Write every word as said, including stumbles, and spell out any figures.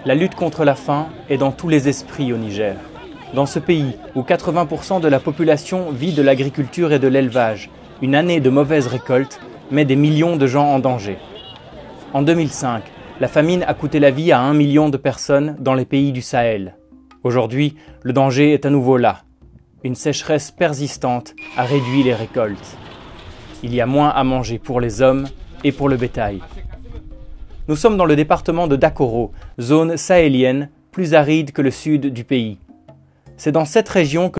La lutte contre la faim est dans tous les esprits au Niger. Dans ce pays où quatre-vingts pour cent de la population vit de l'agriculture et de l'élevage, une année de mauvaise récolte met des millions de gens en danger. En deux mille cinq, la famine a coûté la vie à un million de personnes dans les pays du Sahel. Aujourd'hui, le danger est à nouveau là. Une sécheresse persistante a réduit les récoltes. Il y a moins à manger pour les hommes et pour le bétail. Nous sommes dans le département de Dakoro, zone sahélienne plus aride que le sud du pays. C'est dans cette région que